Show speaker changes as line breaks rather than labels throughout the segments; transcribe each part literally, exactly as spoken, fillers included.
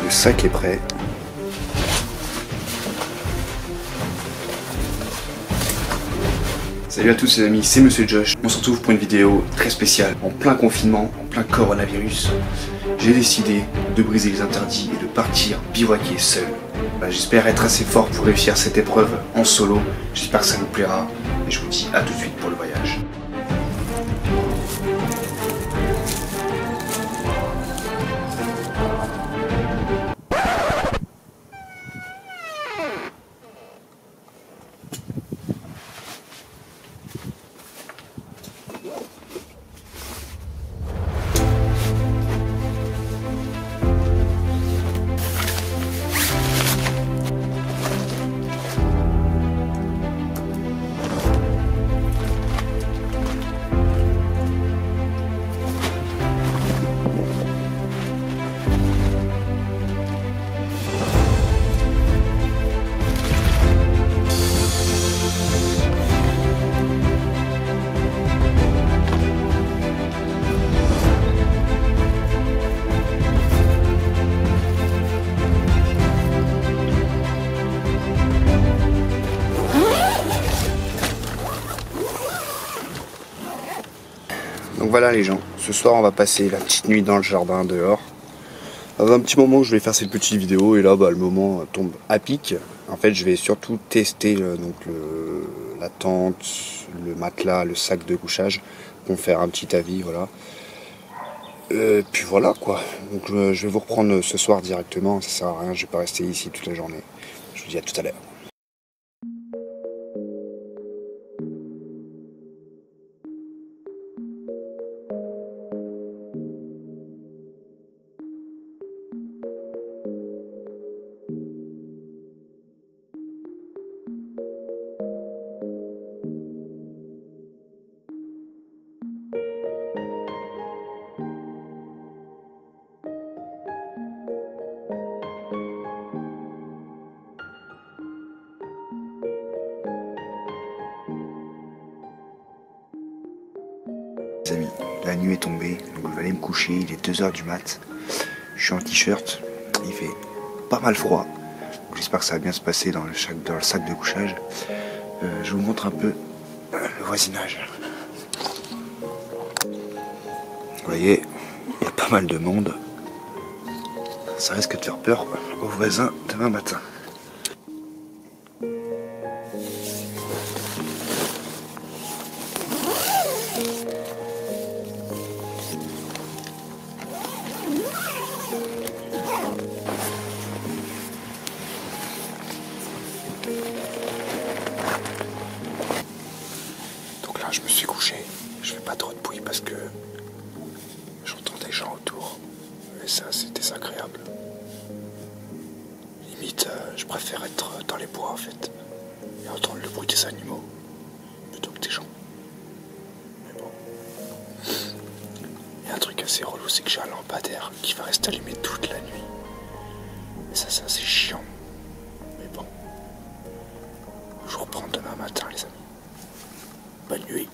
Le sac est prêt. Salut à tous les amis, c'est Monsieur Josh. On se retrouve pour une vidéo très spéciale. En plein confinement, en plein coronavirus, j'ai décidé de briser les interdits et de partir bivouaquer seul. Bah, j'espère être assez fort pour réussir cette épreuve en solo. J'espère que ça nous plaira. Et je vous dis à tout de suite pour le voyage. Donc voilà les gens, ce soir on va passer la petite nuit dans le jardin dehors. Dans un petit moment je vais faire cette petite vidéo et là bah, le moment tombe à pic. En fait je vais surtout tester euh, donc, le, la tente, le matelas, le sac de couchage pour faire un petit avis, voilà. Et puis voilà quoi, donc je, je vais vous reprendre ce soir directement, ça sert à rien, je vais pas rester ici toute la journée. Je vous dis à tout à l'heure. Les amis, la nuit est tombée, donc je vais aller me coucher, il est deux heures du mat. Je suis en t-shirt, il fait pas mal froid. J'espère que ça va bien se passer dans le, sac, dans le sac de couchage. Euh, je vous montre un peu le voisinage. Vous voyez, il y a pas mal de monde. Ça risque de faire peur aux voisins demain matin. Donc là je me suis couché, je fais pas trop de bruit parce que j'entends des gens autour et ça c'est désagréable. Limite euh, je préfère être dans les bois en fait et entendre le bruit des animaux plutôt que des gens. Mais bon. Il y a un truc assez relou, c'est que j'ai un lampadaire qui va rester allumé toute la nuit. Et ça c'est assez chiant. Mais bon. Je vous reprends demain matin les amis. Bonne nuit.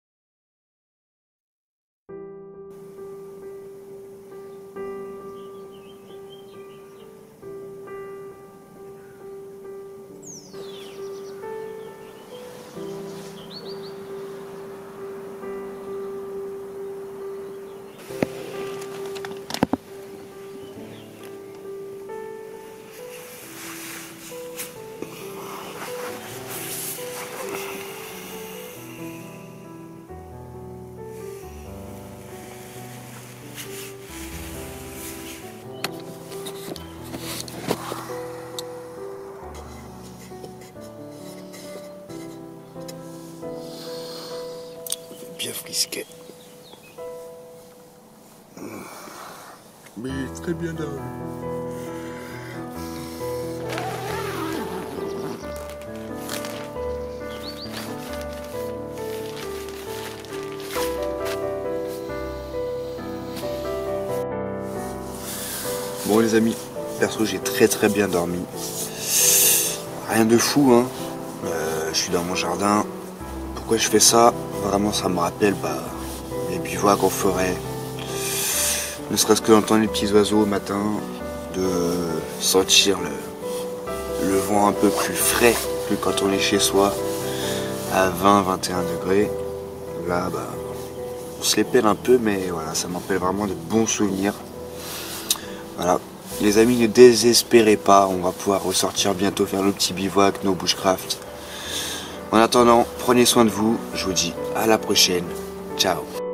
Bien frisqué. Mais très bien dormi. Bon les amis, perso j'ai très très bien dormi. Rien de fou hein. Euh, je suis dans mon jardin. Pourquoi je fais ça? Vraiment ça me rappelle bah, les bivouacs en forêt. Ne serait-ce que d'entendre les petits oiseaux au matin, de sentir le, le vent un peu plus frais que quand on est chez soi à vingt vingt et un degrés. Là, bah, on se les pèle un peu, mais voilà, ça m'appelle vraiment de bons souvenirs. Voilà, les amis, ne désespérez pas, on va pouvoir ressortir bientôt faire le petit bivouac, nos bushcraft. En attendant, prenez soin de vous, je vous dis à la prochaine, ciao.